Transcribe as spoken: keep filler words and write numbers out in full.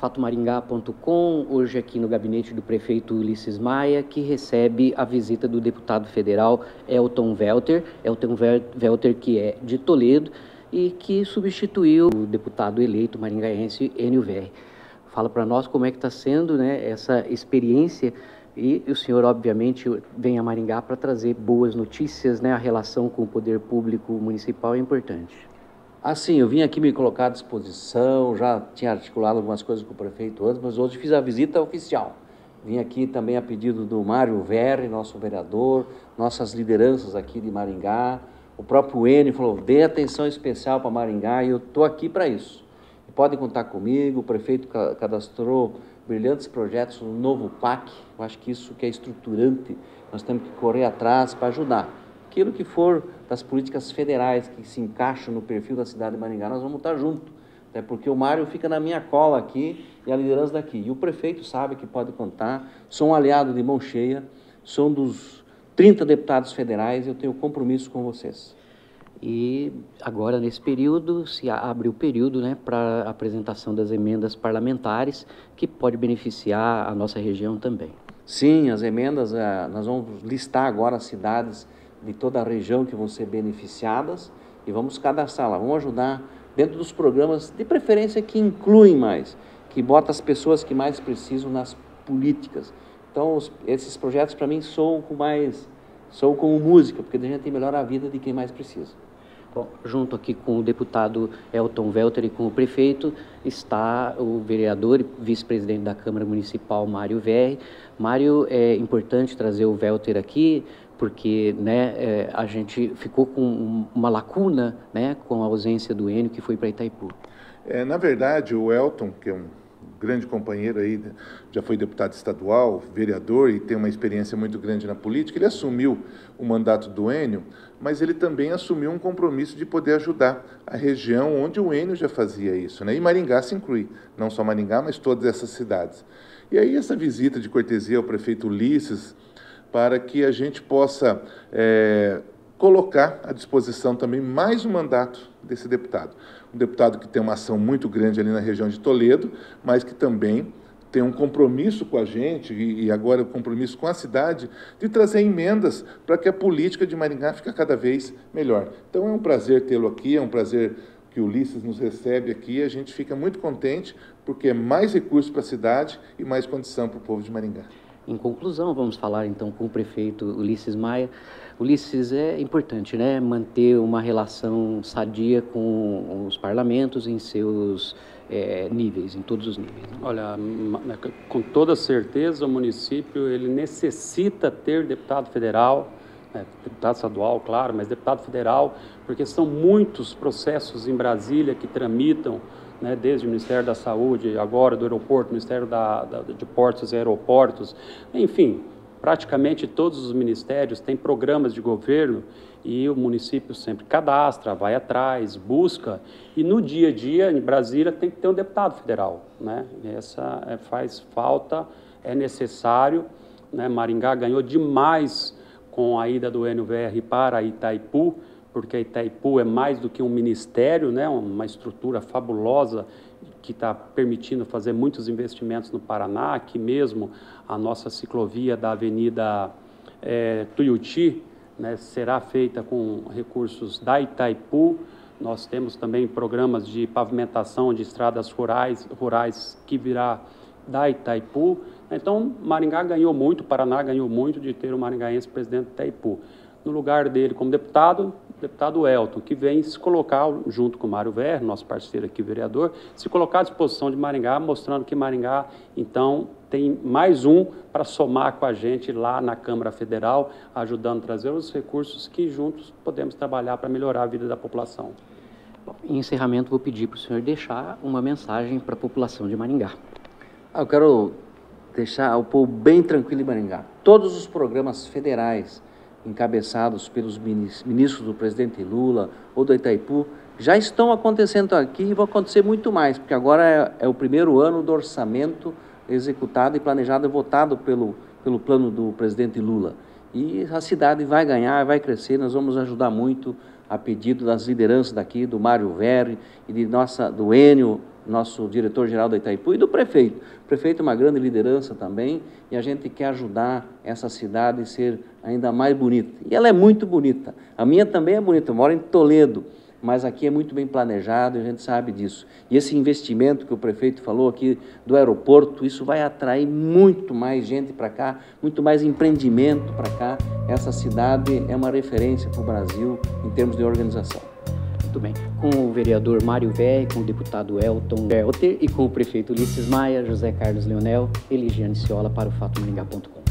fato maringá ponto com, hoje aqui no gabinete do prefeito Ulisses Maia, que recebe a visita do deputado federal Elton Welter, Elton Welter que é de Toledo e que substituiu o deputado eleito maringaense Enio Verri. Fala para nós como é que está sendo, né, essa experiência, e o senhor obviamente vem a Maringá para trazer boas notícias, né, a relação com o poder público municipal é importante. Assim, eu vim aqui me colocar à disposição, já tinha articulado algumas coisas com o prefeito antes, mas hoje fiz a visita oficial. Vim aqui também a pedido do Mário Verri, nosso vereador, nossas lideranças aqui de Maringá. O próprio Enio falou, dê atenção especial para Maringá e eu estou aqui para isso. E podem contar comigo, o prefeito cadastrou brilhantes projetos no novo P A C, eu acho que isso que é estruturante, nós temos que correr atrás para ajudar. Aquilo que for das políticas federais que se encaixam no perfil da cidade de Maringá, nós vamos estar juntos. Até porque o Mário fica na minha cola aqui e a liderança daqui. E o prefeito sabe que pode contar. Sou um aliado de mão cheia, sou um dos trinta deputados federais e eu tenho compromisso com vocês. E agora, nesse período, se abre o período, né, para a apresentação das emendas parlamentares, que pode beneficiar a nossa região também. Sim, as emendas, nós vamos listar agora as cidades de toda a região que vão ser beneficiadas e vamos cadastrá-la, vamos ajudar dentro dos programas, de preferência que incluem mais, que botam as pessoas que mais precisam nas políticas. Então, os, esses projetos para mim soam com mais, soam como música, porque a gente melhora a vida de quem mais precisa. Bom, junto aqui com o deputado Elton Welter e com o prefeito, está o vereador e vice-presidente da Câmara Municipal, Mário Verri. Mário, é importante trazer o Welter aqui, porque, né, é, a gente ficou com uma lacuna, né, com a ausência do Enio, que foi para Itaipu. É, na verdade, o Elton, que é um grande companheiro aí, já foi deputado estadual, vereador e tem uma experiência muito grande na política, ele assumiu o mandato do Enio, mas ele também assumiu um compromisso de poder ajudar a região onde o Enio já fazia isso, né? E Maringá se inclui, não só Maringá, mas todas essas cidades. E aí essa visita de cortesia ao prefeito Ulisses, para que a gente possa é, colocar à disposição também mais um mandato desse deputado. Um deputado que tem uma ação muito grande ali na região de Toledo, mas que também tem um compromisso com a gente, e, e agora um compromisso com a cidade, de trazer emendas para que a política de Maringá fique cada vez melhor. Então é um prazer tê-lo aqui, é um prazer que o Ulisses nos recebe aqui, a gente fica muito contente, porque é mais recursos para a cidade e mais condição para o povo de Maringá. Em conclusão, vamos falar então com o prefeito Ulisses Maia. Ulisses, é importante, né, manter uma relação sadia com os parlamentos em seus é, níveis, em todos os níveis. Né? Olha, com toda certeza o município ele necessita ter deputado federal, né, deputado estadual, claro, mas deputado federal, porque são muitos processos em Brasília que tramitam, né, desde o Ministério da Saúde, agora do aeroporto, Ministério da, da, de Portos e Aeroportos, enfim, praticamente todos os ministérios têm programas de governo e o município sempre cadastra, vai atrás, busca, e no dia a dia, em Brasília, tem que ter um deputado federal, né? Essa é, faz falta, é necessário, né? Maringá ganhou demais com a ida do Enio Verri para Itaipu, porque Itaipu é mais do que um ministério, né, uma estrutura fabulosa que está permitindo fazer muitos investimentos no Paraná, aqui mesmo a nossa ciclovia da Avenida é, Tuiuti, né, será feita com recursos da Itaipu. Nós temos também programas de pavimentação de estradas rurais, rurais que virá da Itaipu. Então, Maringá ganhou muito, o Paraná ganhou muito de ter o maringaense presidente da Itaipu. No lugar dele, como deputado, o deputado Elton, que vem se colocar, junto com o Mário Verri, nosso parceiro aqui, vereador, se colocar à disposição de Maringá, mostrando que Maringá, então, tem mais um para somar com a gente lá na Câmara Federal, ajudando a trazer os recursos que juntos podemos trabalhar para melhorar a vida da população. Bom, em encerramento, vou pedir para o senhor deixar uma mensagem para a população de Maringá. Ah, eu quero deixar o povo bem tranquilo em Maringá. Todos os programas federais encabeçados pelos ministros do presidente Lula ou do Itaipu, já estão acontecendo aqui e vão acontecer muito mais, porque agora é, é o primeiro ano do orçamento executado e planejado e votado pelo, pelo plano do presidente Lula. E a cidade vai ganhar, vai crescer, nós vamos ajudar muito a pedido das lideranças daqui, do Mário Verri e de nossa, do Enio, nosso diretor-geral da Itaipu, e do prefeito. O prefeito é uma grande liderança também, e a gente quer ajudar essa cidade a ser ainda mais bonita. E ela é muito bonita. A minha também é bonita, eu moro em Toledo, mas aqui é muito bem planejado e a gente sabe disso. E esse investimento que o prefeito falou aqui do aeroporto, isso vai atrair muito mais gente para cá, muito mais empreendimento para cá. Essa cidade é uma referência para o Brasil em termos de organização. Muito bem. Com o vereador Mário Verri, com o deputado Elton Velter e com o prefeito Ulisses Maia, José Carlos Leonel, Eligiane Ciola para o fato maringá ponto com.